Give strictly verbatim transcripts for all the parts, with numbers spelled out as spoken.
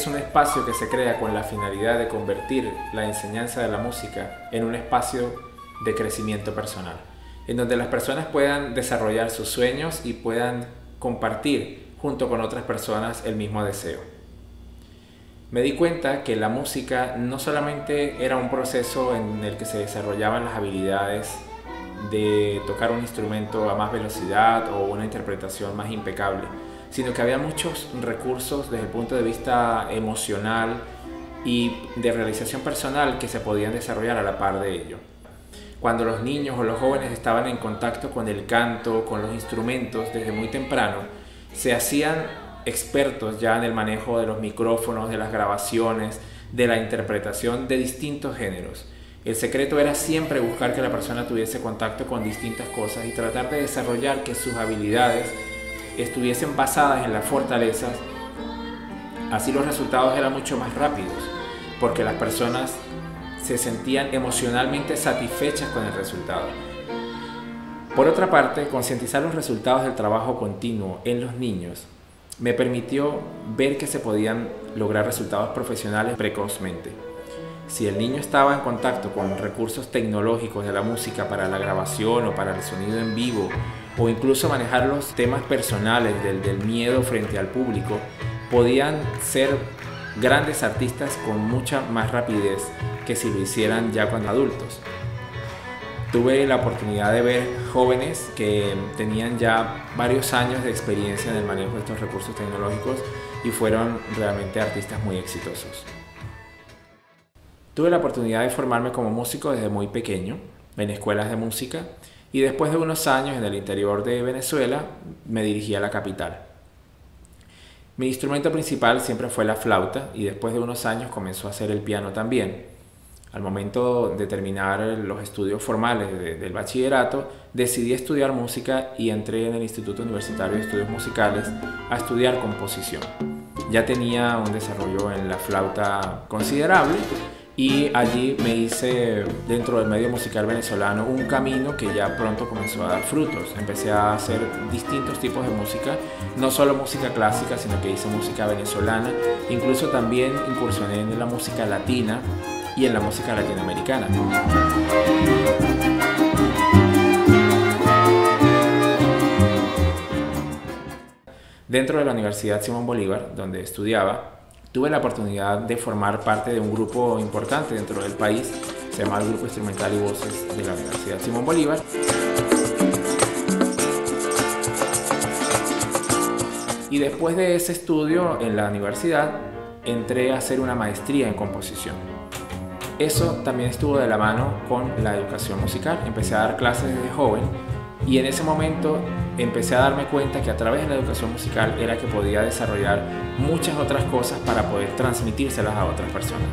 es un espacio que se crea con la finalidad de convertir la enseñanza de la música en un espacio de crecimiento personal, en donde las personas puedan desarrollar sus sueños y puedan compartir junto con otras personas el mismo deseo. Me di cuenta que la música no solamente era un proceso en el que se desarrollaban las habilidades de tocar un instrumento a más velocidad o una interpretación más impecable, sino que había muchos recursos desde el punto de vista emocional y de realización personal que se podían desarrollar a la par de ello. Cuando los niños o los jóvenes estaban en contacto con el canto, con los instrumentos desde muy temprano, se hacían expertos ya en el manejo de los micrófonos, de las grabaciones, de la interpretación de distintos géneros. El secreto era siempre buscar que la persona tuviese contacto con distintas cosas y tratar de desarrollar que sus habilidades estuviesen basadas en las fortalezas. Así los resultados eran mucho más rápidos, porque las personas se sentían emocionalmente satisfechas con el resultado. Por otra parte, concientizar los resultados del trabajo continuo en los niños me permitió ver que se podían lograr resultados profesionales precozmente. Si el niño estaba en contacto con recursos tecnológicos de la música para la grabación o para el sonido en vivo, o incluso manejar los temas personales del, del miedo frente al público, podían ser grandes artistas con mucha más rapidez que si lo hicieran ya cuando adultos. Tuve la oportunidad de ver jóvenes que tenían ya varios años de experiencia en el manejo de estos recursos tecnológicos y fueron realmente artistas muy exitosos. Tuve la oportunidad de formarme como músico desde muy pequeño en escuelas de música y después de unos años en el interior de Venezuela me dirigí a la capital. Mi instrumento principal siempre fue la flauta y después de unos años comenzó a ser el piano también. Al momento de terminar los estudios formales de, del bachillerato, decidí estudiar música y entré en el Instituto Universitario de Estudios Musicales a estudiar composición. Ya tenía un desarrollo en la flauta considerable y allí me hice, dentro del medio musical venezolano, un camino que ya pronto comenzó a dar frutos. Empecé a hacer distintos tipos de música, no solo música clásica, sino que hice música venezolana, incluso también incursioné en la música latina y en la música latinoamericana. Dentro de la Universidad Simón Bolívar, donde estudiaba, tuve la oportunidad de formar parte de un grupo importante dentro del país, se llama el Grupo Instrumental y Voces de la Universidad Simón Bolívar. Y después de ese estudio en la universidad, entré a hacer una maestría en composición. Eso también estuvo de la mano con la educación musical. Empecé a dar clases desde joven y en ese momento empecé a darme cuenta que a través de la educación musical era que podía desarrollar muchas otras cosas para poder transmitírselas a otras personas.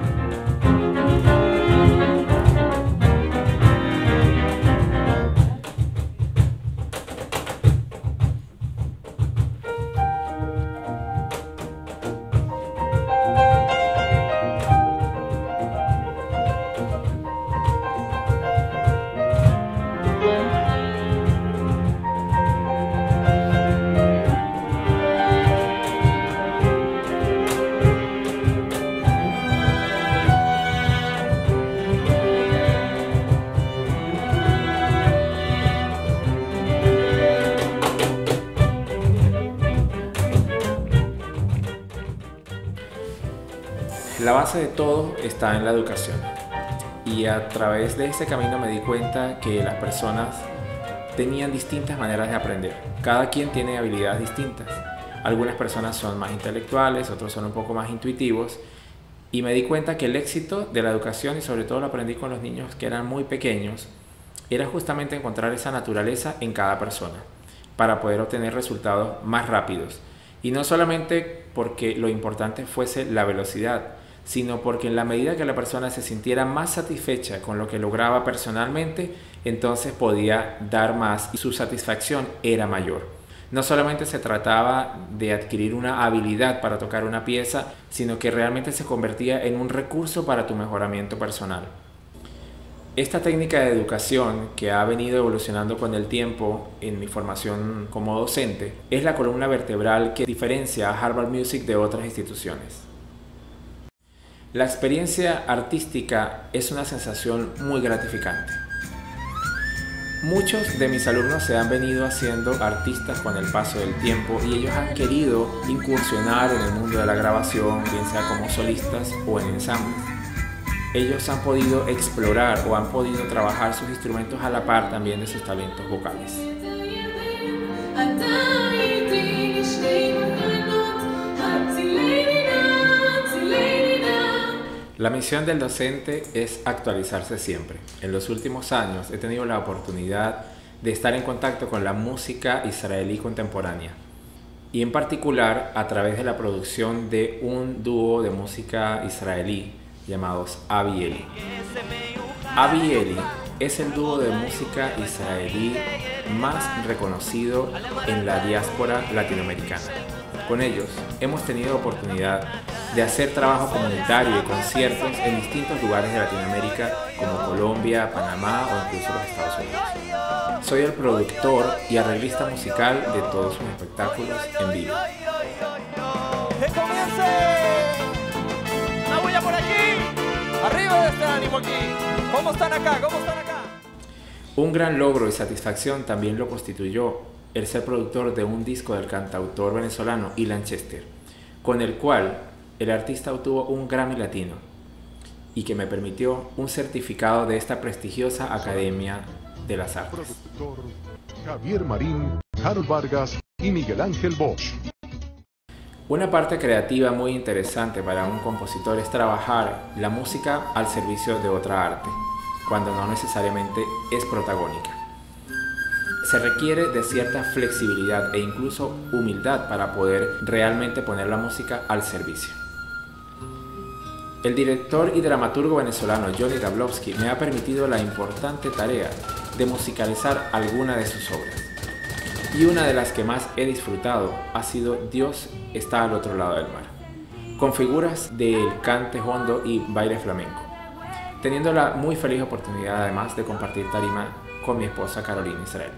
La base de todo está en la educación y a través de ese camino me di cuenta que las personas tenían distintas maneras de aprender. Cada quien tiene habilidades distintas. Algunas personas son más intelectuales, otros son un poco más intuitivos y me di cuenta que el éxito de la educación, y sobre todo lo aprendí con los niños que eran muy pequeños, era justamente encontrar esa naturaleza en cada persona para poder obtener resultados más rápidos. Y no solamente porque lo importante fuese la velocidad, sino porque en la medida que la persona se sintiera más satisfecha con lo que lograba personalmente, entonces podía dar más y su satisfacción era mayor. No solamente se trataba de adquirir una habilidad para tocar una pieza, sino que realmente se convertía en un recurso para tu mejoramiento personal. Esta técnica de educación, que ha venido evolucionando con el tiempo en mi formación como docente, es la columna vertebral que diferencia a Harvard Music de otras instituciones. La experiencia artística es una sensación muy gratificante. Muchos de mis alumnos se han venido haciendo artistas con el paso del tiempo y ellos han querido incursionar en el mundo de la grabación, bien sea como solistas o en ensambles. Ellos han podido explorar o han podido trabajar sus instrumentos a la par también de sus talentos vocales. La misión del docente es actualizarse siempre. En los últimos años he tenido la oportunidad de estar en contacto con la música israelí contemporánea y en particular a través de la producción de un dúo de música israelí llamados Avi Eli. Avi Eli es el dúo de música israelí más reconocido en la diáspora latinoamericana. Con ellos hemos tenido oportunidad de hacer trabajo comunitario y conciertos en distintos lugares de Latinoamérica como Colombia, Panamá o incluso los Estados Unidos. Soy el productor y arreglista musical de todos sus espectáculos en vivo. ¡Que comience! ¡La bulla por aquí! ¡Arriba de este ánimo aquí! ¿Cómo están acá? ¿Cómo están acá? Un gran logro y satisfacción también lo constituyó el ser productor de un disco del cantautor venezolano Ilan Chester, con el cual el artista obtuvo un Grammy Latino y que me permitió un certificado de esta prestigiosa Academia de las Artes. Productor Javier Marín, Harold Vargas y Miguel Ángel Bosch. Una parte creativa muy interesante para un compositor es trabajar la música al servicio de otra arte, cuando no necesariamente es protagónica. Se requiere de cierta flexibilidad e incluso humildad para poder realmente poner la música al servicio. El director y dramaturgo venezolano Johnny Dablowski me ha permitido la importante tarea de musicalizar alguna de sus obras. Y una de las que más he disfrutado ha sido Dios está al otro lado del mar, con figuras del cante hondo y baile flamenco, teniendo la muy feliz oportunidad además de compartir tarima con mi esposa Carolina Israel.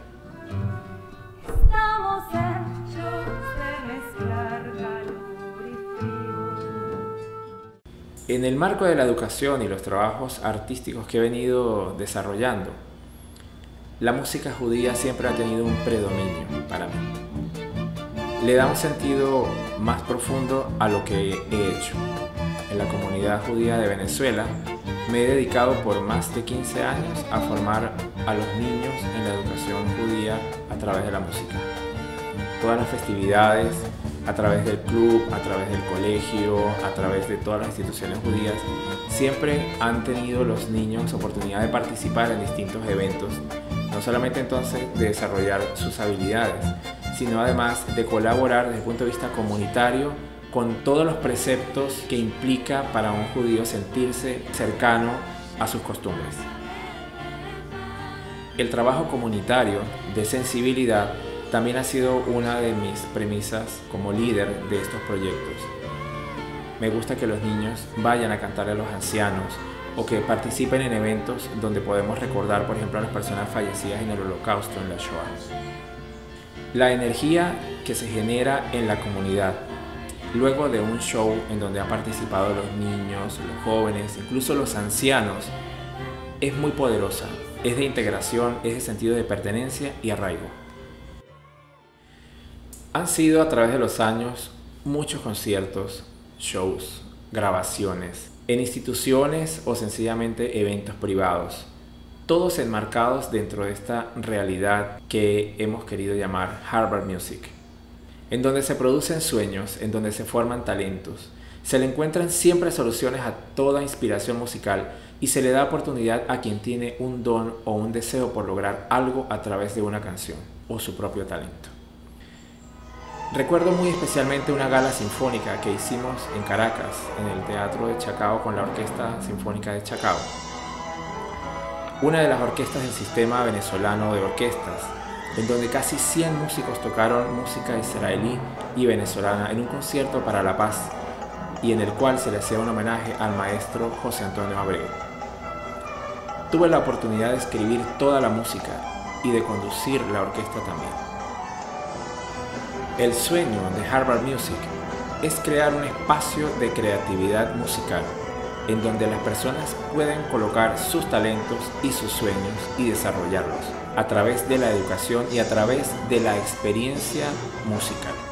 En el marco de la educación y los trabajos artísticos que he venido desarrollando, la música judía siempre ha tenido un predominio para mí. Le da un sentido más profundo a lo que he hecho. En la comunidad judía de Venezuela me he dedicado por más de quince años a formar a los niños en la educación judía a través de la música. Todas las festividades, a través del club, a través del colegio, a través de todas las instituciones judías, siempre han tenido los niños oportunidad de participar en distintos eventos, no solamente entonces de desarrollar sus habilidades, sino además de colaborar desde el punto de vista comunitario con todos los preceptos que implica para un judío sentirse cercano a sus costumbres. El trabajo comunitario de sensibilidad también ha sido una de mis premisas como líder de estos proyectos. Me gusta que los niños vayan a cantarle a los ancianos o que participen en eventos donde podemos recordar, por ejemplo, a las personas fallecidas en el Holocausto, en la Shoah. La energía que se genera en la comunidad luego de un show en donde han participado los niños, los jóvenes, incluso los ancianos, es muy poderosa, es de integración, es de sentido de pertenencia y arraigo. Han sido a través de los años muchos conciertos, shows, grabaciones, en instituciones o sencillamente eventos privados, todos enmarcados dentro de esta realidad que hemos querido llamar Harvard Music, en donde se producen sueños, en donde se forman talentos, se le encuentran siempre soluciones a toda inspiración musical y se le da oportunidad a quien tiene un don o un deseo por lograr algo a través de una canción o su propio talento. Recuerdo muy especialmente una gala sinfónica que hicimos en Caracas, en el Teatro de Chacao con la Orquesta Sinfónica de Chacao, una de las orquestas del sistema venezolano de orquestas, en donde casi cien músicos tocaron música israelí y venezolana en un concierto para la paz y en el cual se le hacía un homenaje al maestro José Antonio Abreu. Tuve la oportunidad de escribir toda la música y de conducir la orquesta también. El sueño de Harvard Music es crear un espacio de creatividad musical en donde las personas pueden colocar sus talentos y sus sueños y desarrollarlos a través de la educación y a través de la experiencia musical.